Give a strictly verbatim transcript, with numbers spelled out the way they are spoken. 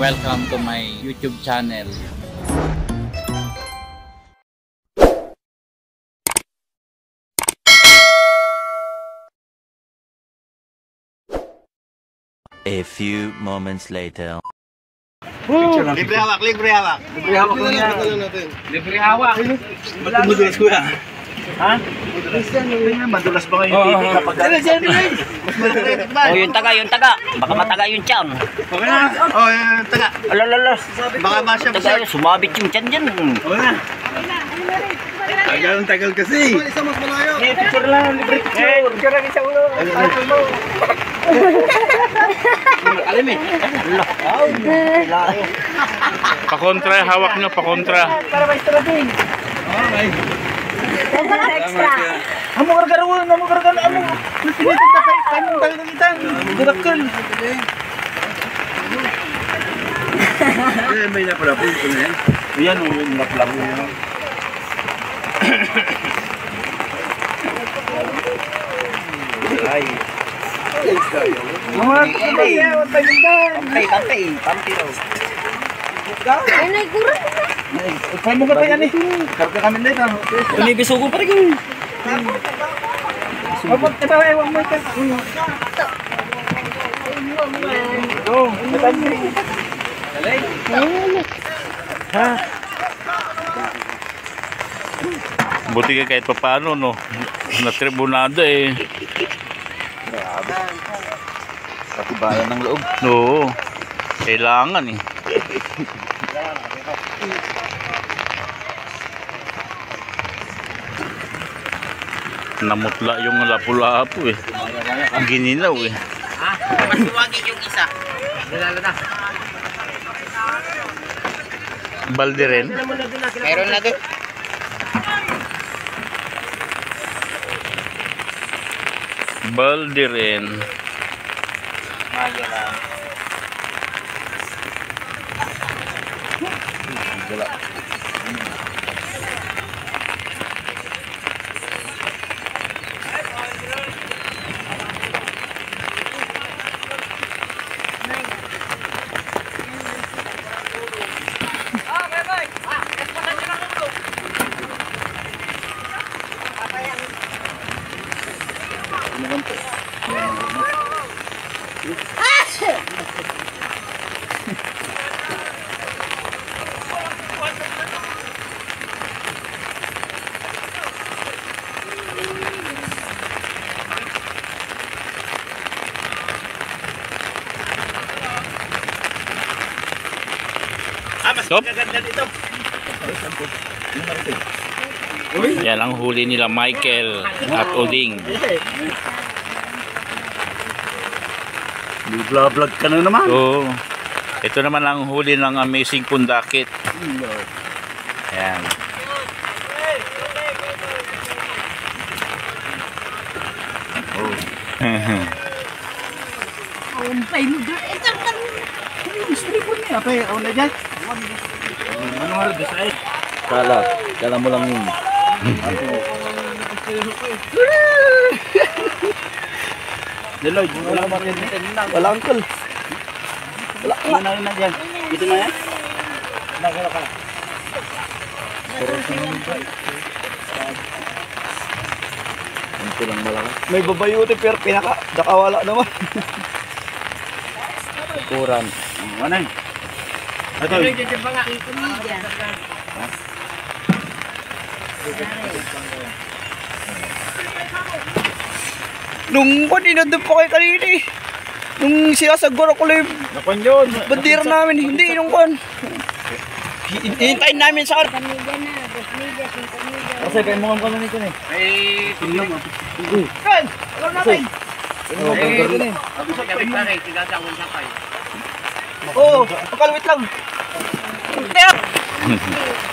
welcome to my YouTube channel. A few moments later. Oh, libre hawak, libre hawak. Libre hawak lang yan. Libre hawak. Madulas ko yan. Ha? Madulas pa kayo. Oo. Kapag Oh, yung taga, yung taga. Baka mataga yung tiyan. okay na. Oh, yung taga. Alalala. Baka masya Taga yun, sumabit yung tiyan dyan. okay na. Tagal ang tagal kasi. Eh, picture lang. Libre picture. Eh, picture lang isang ulo. Alam eh. Pakontra, hawak nyo, pakontra. Para may extra din. Okay. Extra. Amo gargaruan, amo gargaruan, amo. Sinitag ka kay kayo tayo nagitan. Gudakkel. Eh, may napala-pula ko na yan. Ayan, may napala-pula yan. Ay. Mga kapatid, tayo nagitan. Pampay, pampay. Pampay raw. Ay, naigura. Kaya mo ka pa yan eh. Karga kami na ito. Unibisugo pa rin. Kapag ito, ewan mo ito. Oo, matanda. Ha? Buti ka kahit pa paano, no? Na-tribunada eh. Katibayan ng loob. Oo. Kailangan eh. Namutla yung lapu-lapu eh. Ginilaw eh. Ah, mas tuwagin yung isa. Lala na. Balde rin. Meron na din. Balde rin. Mayo na. Stop. Yan ang huli nila Michael at Oding. Vlog ka na naman. So, ito naman ang huli ng amazing pundakit. Yan. Oh. Umpay mo doon. Ito ang history po niya. Apa yung una dyan? Ano nga rin sa eh? Kala, kala mo lang yun. Deloy, wala ba rin? Wala uncle. Wala ka na rin na dyan. Dito na yan? Nakala ka. Ito lang malakas. May babayuti pero pinaka nakawala naman. Kuran. Ano yun? Ito. Nung kanina doon pa kayo kanina eh. Nung sinasagwara ko lang yung Nakon yun. bandera namin. Hindi, nung kan. Hintayin namin sa Kasi kayo mga mga nito eh. Eh, tingnan mo. kan. Alam namin. Eh, ako sa gabi pa rin. Tigasawin sa kayo. Oo, pagkalawit lang. Tep!